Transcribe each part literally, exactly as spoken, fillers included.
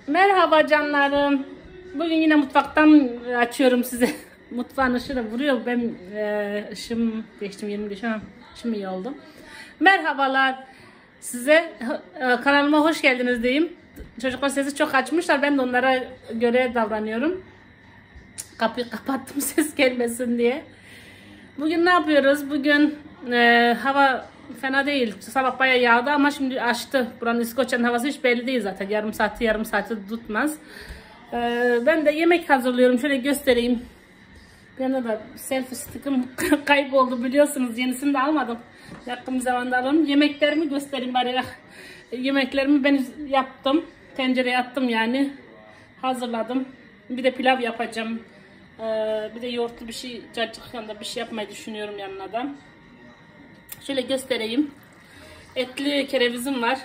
Merhaba canlarım. Bugün yine mutfaktan açıyorum size. Mutfağın ışığını vuruyor. Ben e, ışığım değiştim, yerim değiştim ama ışığım iyi oldu. Merhabalar. Size e, kanalıma hoş geldiniz diyeyim. Çocuklar sesi çok açmışlar. Ben de onlara göre davranıyorum. Kapıyı kapattım ses gelmesin diye. Bugün ne yapıyoruz? Bugün e, hava fena değil. Sabah bayağı yağdı ama şimdi açtı. Buranın İskoçya'nın havası hiç belli değil zaten. Yarım saati yarım saati tutmaz. E, ben de yemek hazırlıyorum. Şöyle göstereyim. Bir anda da selfie stick'im kayboldu biliyorsunuz. Yenisini de almadım. Yakın zamanda alalım. Yemeklerimi göstereyim bari. Yemeklerimi ben yaptım. Tencereye attım yani. Hazırladım. Bir de pilav yapacağım. Ee, bir de yoğurtlu bir şey, cacık yanında bir şey yapmayı düşünüyorum yanına da. Şöyle göstereyim. Etli kerevizim var.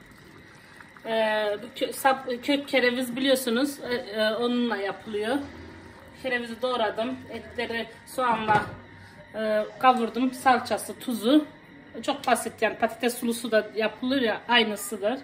Ee, kö sap, kök kereviz biliyorsunuz. Ee, e, onunla yapılıyor. Kerevizi doğradım. Etleri soğanla e, kavurdum. Salçası, tuzu. Çok basit yani. Patates sulusu da yapılır ya, aynısıdır.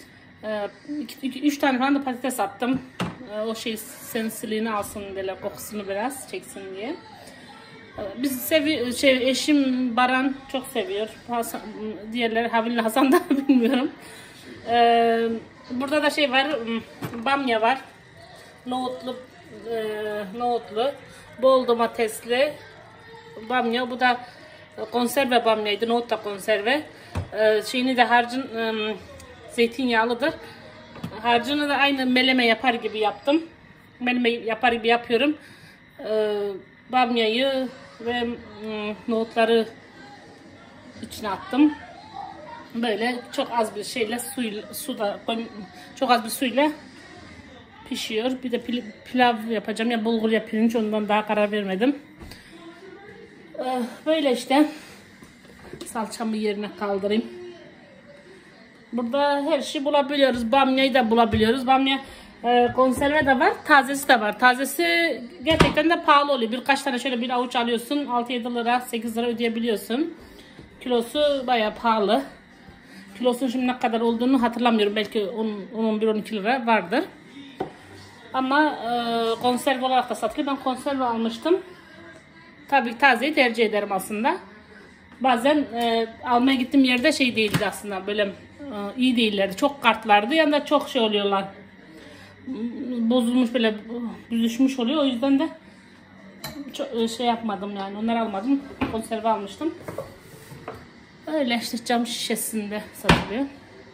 üç tane falan da patates attım. Ee, o şey sensiliğini alsın böyle, kokusunu biraz çeksin diye. Ee, biz sevi şey eşim Baran çok seviyor. Hasan, diğerleri Havil'le Hasan da bilmiyorum. Ee, burada da şey var, bamya var. Nohutlu, e, nohutlu, bol domatesli bamya. Bu da konserve bamyaydı. Nohut da konserve. Ee, şeyini de harcın e, zeytinyağlıdır. Harcını da aynı meleme yapar gibi yaptım. Meleme yapar gibi yapıyorum. Ee, bamyayı ve ım, nohutları içine attım. Böyle çok az bir şeyle suyla, suda çok az bir suyla pişiyor. Bir de pil, pilav yapacağım ya bulgur ya pirinç, ondan daha karar vermedim. Ee, böyle işte. Salçamı yerine kaldırayım. Burada her şeyi bulabiliyoruz. Bamyayı da bulabiliyoruz. Bamya e, konserve de var. Tazesi de var. Tazesi gerçekten de pahalı oluyor. Birkaç tane şöyle bir avuç alıyorsun. altı yedi lira sekiz lira ödeyebiliyorsun. Kilosu bayağı pahalı. Kilosunun şimdi ne kadar olduğunu hatırlamıyorum. Belki on on bir on iki lira vardır. Ama e, konserve olarak da satılıyor. Ben konserve almıştım. Tabii tazeyi tercih ederim aslında. Bazen e, almaya gittiğim yerde şey değildi aslında, böyle e, iyi değillerdi. Çok kartlardı ya da çok şey oluyorlar. Bozulmuş, böyle büzüşmüş oluyor. O yüzden de çok şey yapmadım yani. Onları almadım. Konserve almıştım. Öyle işte cam şişesinde satılıyor.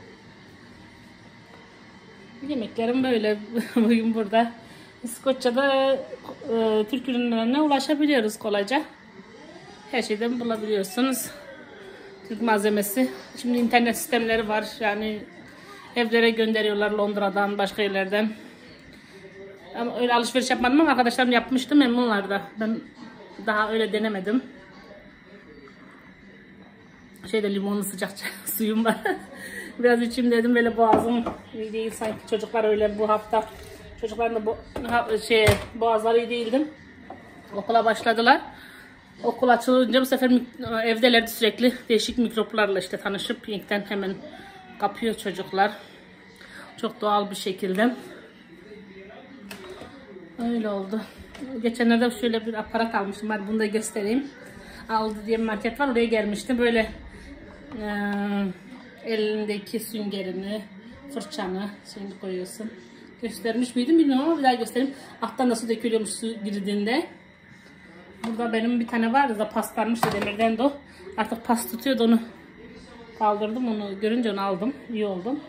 Yemeklerim böyle bugün burada. İskoçya'da e, Türk ürünlerine ulaşabiliyoruz kolayca. Her şeyden bulabiliyorsunuz. Türk malzemesi. Şimdi internet sistemleri var. Yani evlere gönderiyorlar Londra'dan, başka yerlerden. Ama öyle alışveriş yapmadım ama arkadaşlarım yapmıştı, memnunlar da. Ben daha öyle denemedim. Şeyde limonlu sıcak suyum var. Biraz içeyim dedim, böyle boğazım iyi değil sanki. Çocuklar öyle bu hafta. Çocukların da bu şey boğazları iyi değildi. Okula başladılar. Okul açılınca bu sefer evdelerdi, sürekli değişik mikroplarla işte tanışıp yeniden hemen kapıyor çocuklar. Çok doğal bir şekilde. Öyle oldu. Geçenlerde şöyle bir aparat almıştım. Hadi bunu da göstereyim. Aldı diye bir market var, oraya gelmişti. Böyle e, elindeki süngerini, fırçanı şimdi koyuyorsun. Göstermiş miydim bilmiyorum ama bir daha göstereyim. Alttan nasıl dökülüyormuş su girdiğinde. Burada benim bir tane vardı da paslanmıştı demirden de o. Artık pas tutuyordu, onu kaldırdım, onu görünce onu aldım. İyi oldum.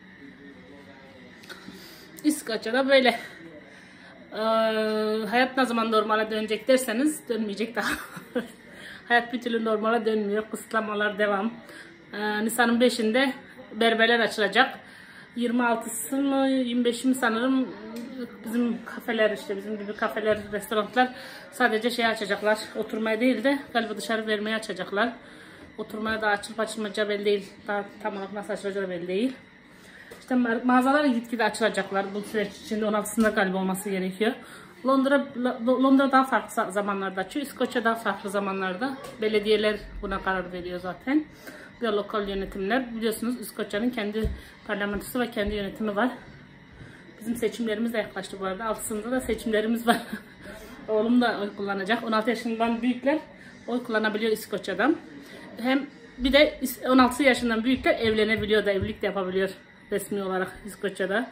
İskoçya'da böyle. Ee, hayat ne zaman normale dönecek derseniz dönmeyecek daha. Hayat bir türlü normale dönmüyor. Kısıtlamalar devam. Ee, Nisan'ın beşinde berberler açılacak. yirmi altısı mı yirmi beşi mi sanırım bizim kafeler, işte bizim gibi kafeler, restoranlar sadece şey açacaklar. Oturmaya değil de galiba dışarı vermeye açacaklar. Oturmaya da açılıp açılmayacağı belli değil. Daha tam olarak nasıl açılacağı belli değil. İşte mağazalar gitgide açılacaklar. Bu süreç içinde on altısında galiba olması gerekiyor. Londra Londra daha farklı zamanlarda açıyor. İskoçya daha farklı zamanlarda. Belediyeler buna karar veriyor zaten. Ve lokal yönetimler. Biliyorsunuz İskoçya'nın kendi parlamentosu ve kendi yönetimi var. Bizim seçimlerimiz de yaklaştı bu arada. Altısında da seçimlerimiz var. Oğlum da oy kullanacak. on altı yaşından büyükler oy kullanabiliyor İskoçya'dan. Hem bir de on altı yaşından büyükler evlenebiliyor da, evlilik de yapabiliyor resmi olarak İskoçya'da.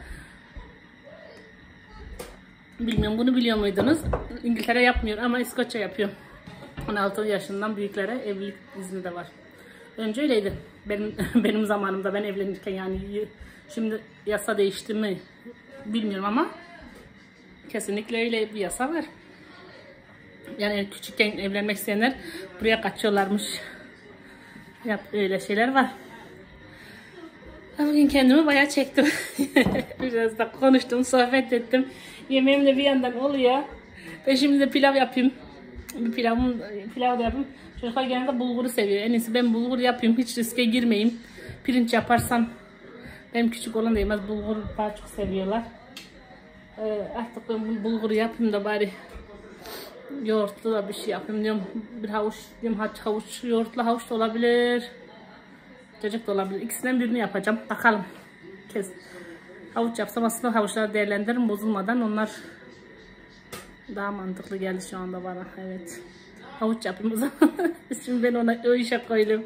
Bilmiyorum, bunu biliyor muydunuz? İngiltere yapmıyor ama İskoçya yapıyor. on altı yaşından büyüklere evlilik izni de var. Önce öyleydi. Benim benim zamanımda, ben evlenirken yani. Şimdi yasa değişti mi bilmiyorum ama kesinlikle öyle bir yasa var. Yani küçükken evlenmek isteyenler buraya kaçıyorlarmış. Yap, öyle şeyler var. Bugün kendimi bayağı çektim. Biraz da konuştum, sohbet ettim. Yemeğim de bir yandan oluyor. Ve şimdi de pilav yapayım. Bir pilavım, pilav da yapayım. Çocuklar genelde bulguru seviyor. En iyisi ben bulgur yapayım. Hiç riske girmeyeyim. Pirinç yaparsam benim küçük olan da yemez. Bulgur daha çok seviyorlar. Ee, artık ben bulguru yapayım da bari yoğurtlu da bir şey yapayım diyorum. Bir havuç diyorum, havuç, yoğurtlu havuç da olabilir. Cacık da olabilir. İkisinden birini yapacağım. Bakalım. Kez. Havuç yapsam aslında havuçları değerlendiririm bozulmadan. Onlar daha mantıklı geldi şu anda bana. Evet. Havuç yapayım o zaman. Şimdi ben ona o işe koydum.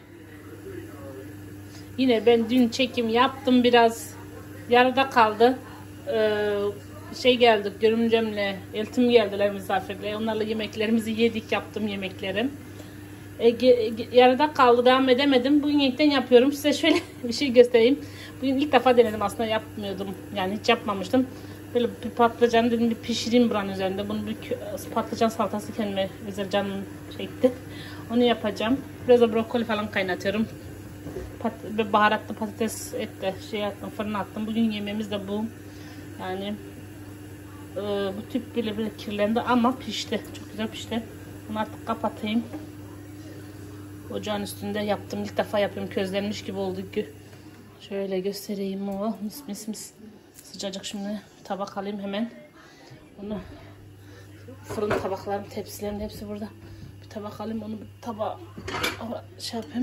Yine ben dün çekim yaptım biraz. Yarıda kaldı. Ee, şey geldik, görümcemle, eltim geldiler misafirle. Onlarla yemeklerimizi yedik, yaptım yemeklerim. E, ge, ge, yarıda kaldı, devam edemedim. Bugün yeniden yapıyorum. Size şöyle bir şey göstereyim. Bugün ilk defa denedim, aslında yapmıyordum. Yani hiç yapmamıştım. Böyle bir patlıcan dedim, bir pişireyim buranın üzerinde. Bunu bir patlıcan salatası kendime özel canım çekti. Onu yapacağım. Biraz da brokoli falan kaynatıyorum. Pat, baharatlı patates et de şey attım, fırına attım. Bugün yemeğimiz de bu. Yani e, bu tip bile bile kirlendi ama pişti. Çok güzel pişti. Bunu artık kapatayım. Ocağın üstünde yaptım. İlk defa yapıyorum. Közlenmiş gibi oldu. Şöyle göstereyim. O mis mis mis. Sıcacık şimdi. Tabak alayım hemen. Onu fırın tabaklarım, tepsilerim hepsi burada. Bir tabak alayım. Onu bir tabağa şey yapayım.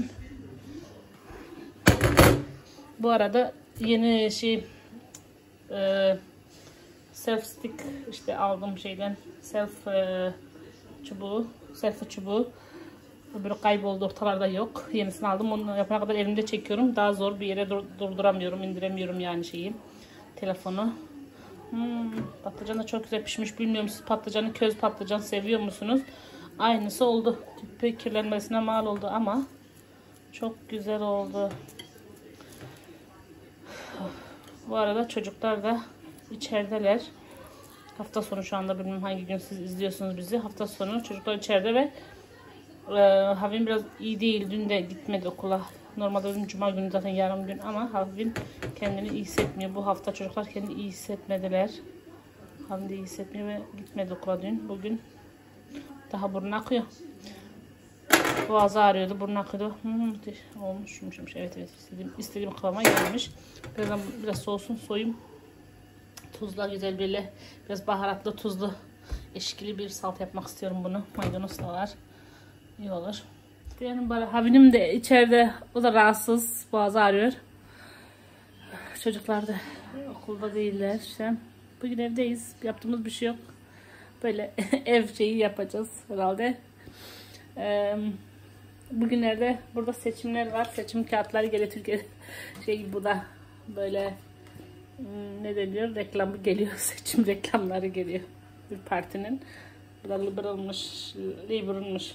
Bu arada yeni şey e, self stick işte aldım şeyden. Self e, çubuğu. Selfie çubuğu. Böyle kayboldu, ortalarda yok. Yenisini aldım. Onu yapana kadar elimde çekiyorum. Daha zor, bir yere dur durduramıyorum, indiremiyorum yani şeyi. Telefonu. Hmm, patlıcan da çok güzel pişmiş. Bilmiyorum siz patlıcanı, köz patlıcan seviyor musunuz? Aynısı oldu. Tüpü kirlenmesine mal oldu ama çok güzel oldu. Bu arada çocuklar da içerideler. Hafta sonu şu anda, bilmiyorum hangi gün siz izliyorsunuz bizi. Hafta sonu çocuklar içeride ve e, Havin biraz iyi değil. Dün de gitmedi okula. Normalde dün cuma günü zaten yarım gün ama Havin kendini iyi hissetmiyor. Bu hafta çocuklar kendini iyi hissetmediler. Havin de iyi hissetmiyor ve gitmedi okula dün. Bugün daha burnu akıyor. Boğazı ağrıyordu, burnu akıyordu. Hmm, olmuş, yumuşamış. Evet evet, istediğim, istediğim kıvama gelmiş. Birazdan biraz soğusun, soyayım. Tuzla güzel böyle, biraz baharatlı, tuzlu, eşkili bir salata yapmak istiyorum bunu. Maydanoz da var. İyi olur. Benim böyle Havinim de içeride, o da rahatsız, boğazı ağrıyor. Çocuklar da okulda değiller işte. Bugün evdeyiz, yaptığımız bir şey yok. Böyle ev şeyi yapacağız herhalde. Ee, bugünlerde burada seçimler var. Seçim kağıtları geliyor Türkiye. Şey, bu da böyle ne deniyor? Reklamı geliyor. Seçim reklamları geliyor. Bir partinin. Bu da Liberal'mış, Labour'unmuş.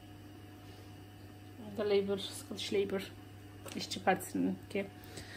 Bu da Labour, Scottish Labour. İşçi Partisi'nin ki.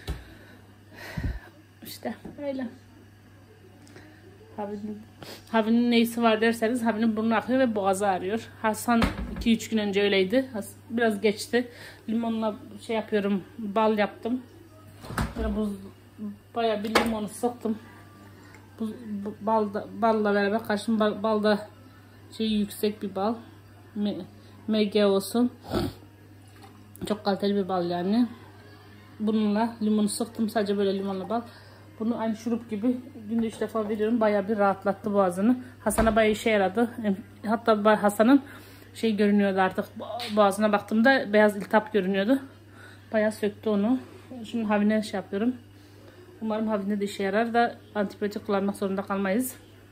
İşte öyle. Havin'in Havin'in neyisi var derseniz, Havin'in burnu akıyor ve boğazı ağrıyor. Hasan iki üç gün önce öyleydi. Biraz geçti. Limonla şey yapıyorum, bal yaptım. Böyle buz, bayağı bir limonu sıktım. Buz, balda, balla beraber karşım bal, balda şey yüksek bir bal. M G olsun. Çok kaliteli bir bal yani. Bununla limonu sıktım, sadece böyle limonla bal. Bunu aynı şurup gibi günde üç defa veriyorum. Bayağı bir rahatlattı boğazını. Hasan'a bayağı işe yaradı. Hatta Hasan'ın şey görünüyordu artık. Boğazına baktığımda beyaz iltihap görünüyordu. Bayağı söktü onu. Şimdi Havin'e şey yapıyorum. Umarım Havin'de de işe yarar da antibiyotik kullanmak zorunda kalmayız.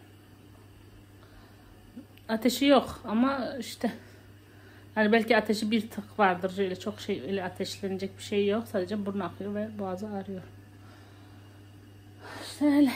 Ateşi yok ama işte hani belki ateşi bir tık vardır. Öyle çok şey, öyle ateşlenecek bir şey yok. Sadece burnu akıyor ve boğazı ağrıyor. İşte öyle.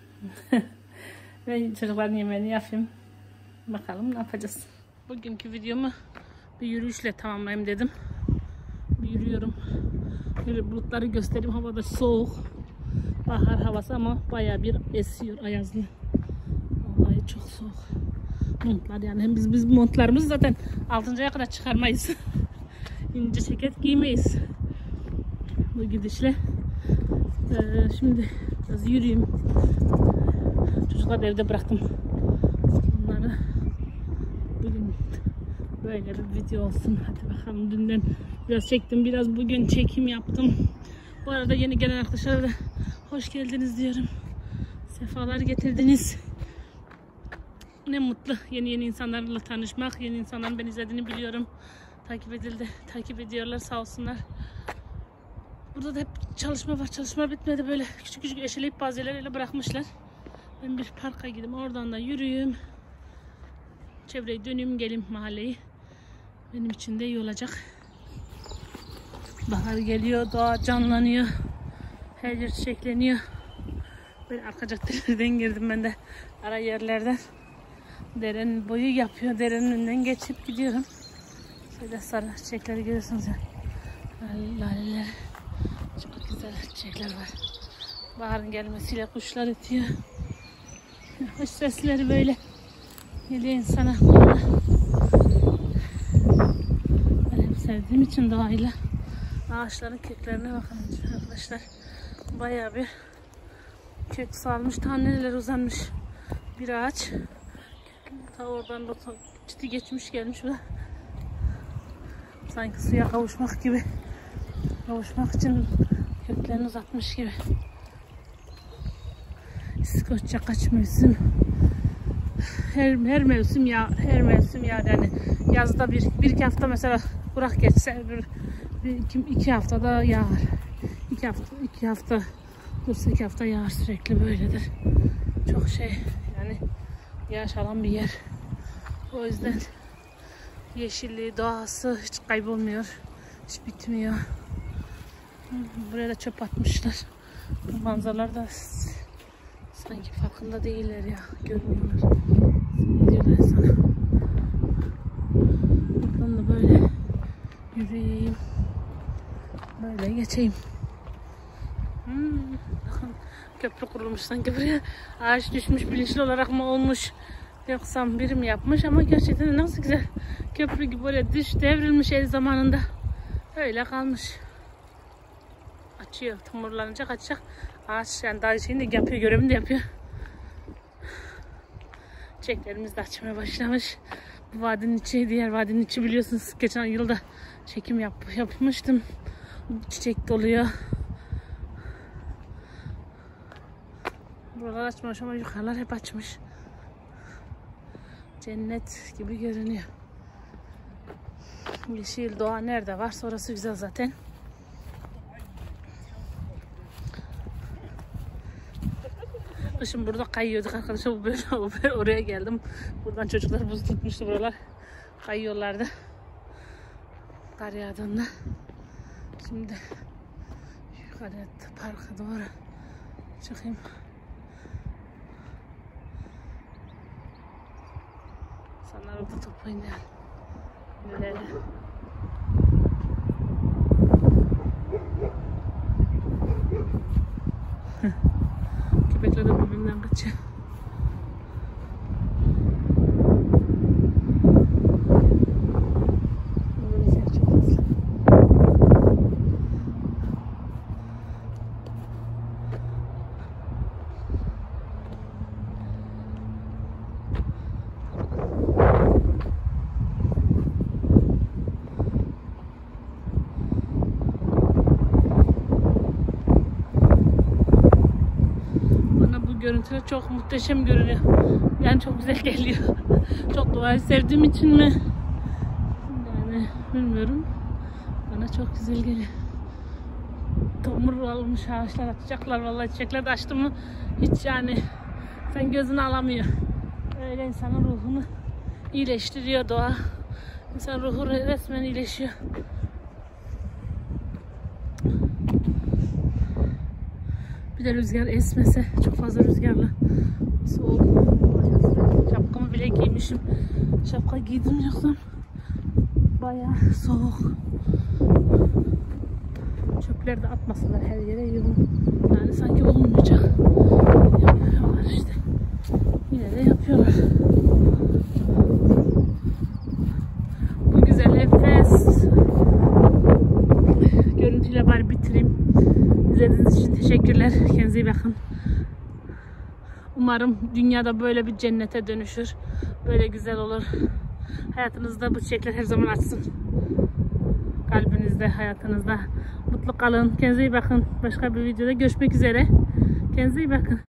Ben çocukların yemeğini yapayım. Bakalım ne yapacağız. Bugünkü videomu bir yürüyüşle tamamlayayım dedim. Bir yürüyorum. Böyle bulutları göstereyim. Havada soğuk. Bahar havası ama bayağı bir esiyor, ayazlı. Vallahi çok soğuk. Montlar yani. Hem biz biz montlarımızı zaten altıncı aya kadar çıkarmayız. İnce ceket giymeyiz. Bu gidişle. Ee, şimdi biraz yürüyeyim. Çocukları evde bıraktım. Onları bugün böyle bir video olsun. Hadi bakalım, dünden biraz çektim, biraz bugün çekim yaptım. Bu arada yeni gelen arkadaşlara da hoş geldiniz diyorum. Sefalar getirdiniz. Ne mutlu yeni yeni insanlarla tanışmak. Yeni insanların beni izlediğini biliyorum. Takip edildi. Takip ediyorlar, sağ olsunlar. Burada da hep çalışma var. Çalışma bitmedi, böyle küçük küçük eşeleyip bazı yerlere bırakmışlar. Ben bir parka gideyim, oradan da yürüyeyim. Çevreyi döneyim, geleyim mahalleyi. Benim için de iyi olacak. Bahar geliyor, doğa canlanıyor. Her yer çiçekleniyor. Ben arka caddelerden girdim, ben de ara yerlerden. Derenin boyu yapıyor. Derenin önünden geçip gidiyorum. Şöyle sarı çiçekleri görüyorsunuz ya. Laleler. Çok güzel çiçekler var. Baharın gelmesiyle kuşlar ötüyor. Hoş sesleri böyle geliyor insana. Ben hep sevdiğim için doğayla. Ağaçların köklerine bakın arkadaşlar. Bayağı bir kök salmış. Taneler uzanmış bir ağaç. Ta oradan da ciddi geçmiş gelmiş ve sanki suya kavuşmak gibi, kavuşmak için köklerini uzatmış gibi. İskoçya kaç mevsim, her her mevsim ya her mevsim ya yani yazda bir bir iki hafta mesela kurak geçse bir, bir iki, iki haftada yağar. İki hafta iki hafta dursa iki hafta yağar, sürekli böyledir. Çok şey yani, yağış alan bir yer. O yüzden yeşilliği, doğası hiç kaybolmuyor. Hiç bitmiyor. Buraya da çöp atmışlar. Bu manzaralar da sanki farkında değiller ya. Görmüyorlar. Ne diyorlar sana? Buradan da böyle yürüyeyim. Böyle geçeyim. Hmm. Köprü kurulmuş sanki buraya. Ağaç düşmüş, bilinçli olarak mı olmuş, yoksa biri mi yapmış, ama gerçekten nasıl güzel köprü gibi oraya düş devrilmiş el zamanında. Öyle kalmış. Açıyor. Tomurlanacak, açacak. Ağaç yani daha şeyini de yapıyor, görevini de yapıyor. Çiçeklerimiz de açmaya başlamış. Bu vadinin içi, diğer vadinin içi biliyorsunuz. Geçen yılda çekim yap, yapmıştım. Çiçek doluyor. Buralar açmamış ama yukarılar hep açmış. Cennet gibi görünüyor. Yeşil doğa nerede varsa orası güzel zaten. Kışın burada kayıyorduk arkadaşlar. Böyle oraya geldim. Buradan çocuklar buz tutmuştu buralar. Kayıyorlardı. Kar yağdığında. Şimdi yukarıya parka doğru çıkayım. İnsanlar orada top oynayan. Böyle. Köpekler de birbirinden kaçıyor. Görüntüler çok muhteşem görünüyor. Yani çok güzel geliyor. Çok doğayı sevdiğim için mi? Yani bilmiyorum. Bana çok güzel geliyor. tomur olmuş ağaçlar, açacaklar vallahi, çiçekler de açtı mı hiç yani sen gözünü alamıyor. Öyle insanın ruhunu iyileştiriyor doğa. İnsan ruhu resmen iyileşiyor. Bir de rüzgar esmese, çok fazla rüzgarla soğuk. Şapkamı bile giymişim. Şapka giydim yoksa bayağı soğuk. Çöpleri de atmasalar her yere yoğun. Yani sanki olmayacak. Yapıyorlar işte. Yine de yapıyorlar. Bu güzel nefes görüntüyle bari bitireyim. İzlediğiniz için teşekkürler. Kendinize iyi bakın. Umarım dünyada böyle bir cennete dönüşür. Böyle güzel olur. Hayatınızda bu çiçekler her zaman açsın. Kalbinizde, hayatınızda. Mutlu kalın. Kendinize iyi bakın. Başka bir videoda görüşmek üzere. Kendinize iyi bakın.